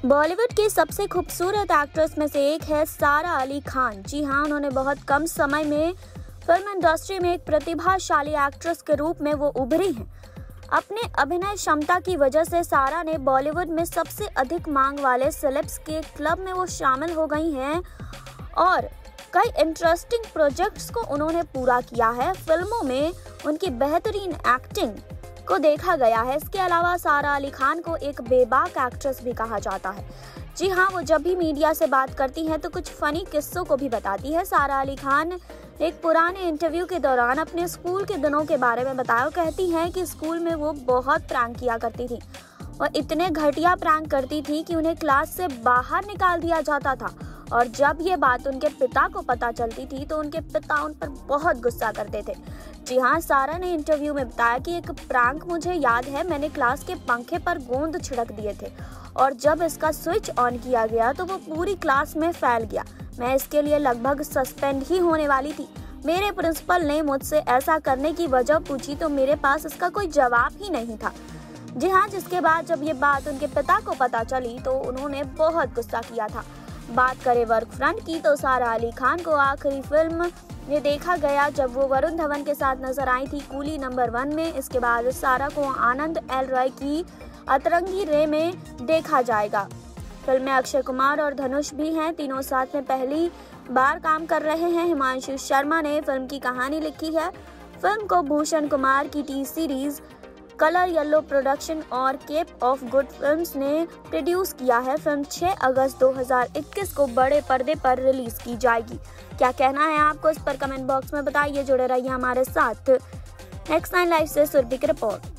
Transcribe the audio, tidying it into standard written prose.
बॉलीवुड की सबसे खूबसूरत एक्ट्रेस में से एक है सारा अली खान। जी हाँ, उन्होंने बहुत कम समय में फिल्म इंडस्ट्री में एक प्रतिभाशाली एक्ट्रेस के रूप में वो उभरी हैं। अपने अभिनय क्षमता की वजह से सारा ने बॉलीवुड में सबसे अधिक मांग वाले सेलेब्स के क्लब में वो शामिल हो गई हैं और कई इंटरेस्टिंग प्रोजेक्ट्स को उन्होंने पूरा किया है। फिल्मों में उनकी बेहतरीन एक्टिंग को देखा गया है। इसके अलावा सारा अली खान को एक बेबाक एक्ट्रेस भी कहा जाता है। जी हाँ, वो जब भी मीडिया से बात करती हैं तो कुछ फनी किस्सों को भी बताती है। सारा अली खान एक पुराने इंटरव्यू के दौरान अपने स्कूल के दिनों के बारे में बताया। कहती हैं कि स्कूल में वो बहुत प्रैंक किया करती थी और इतने घटिया प्रैंक करती थी कि उन्हें क्लास से बाहर निकाल दिया जाता था। और जब ये बात उनके पिता को पता चलती थी तो उनके पिता उन पर बहुत गुस्सा करते थे। जी हाँ, सारा ने इंटरव्यू में बताया कि एक प्रैंक मुझे याद है, मैंने क्लास के पंखे पर गोंद छिड़क दिए थे और जब इसका स्विच ऑन किया गया तो वो पूरी क्लास में फैल गया। मैं इसके लिए लगभग सस्पेंड ही होने वाली थी। मेरे प्रिंसिपल ने मुझसे ऐसा करने की वजह पूछी तो मेरे पास इसका कोई जवाब ही नहीं था। जी हाँ, जिसके बाद जब ये बात उनके पिता को पता चली तो उन्होंने बहुत गुस्सा किया था। बात करें वर्क फ्रंट की तो सारा अली खान को आखिरी फिल्म में देखा गया जब वो वरुण धवन के साथ नजर आई थी कूली नंबर 1 में। इसके बाद सारा को आनंद एल रॉय की अतरंगी रे में देखा जाएगा। फिल्म में अक्षय कुमार और धनुष भी हैं। तीनों साथ में पहली बार काम कर रहे हैं। हिमांशु शर्मा ने फिल्म की कहानी लिखी है। फिल्म को भूषण कुमार की T Series colour yellow production और केप ऑफ गुड फिल्म्स ने प्रोड्यूस किया है। फिल्म 6 अगस्त 2021 को बड़े पर्दे पर रिलीज की जाएगी। क्या कहना है आपको, इस पर कमेंट बॉक्स में बताइए। जुड़े रहिए हमारे साथ। नेक्स्ट 9 लाइव से सुरभि की रिपोर्ट।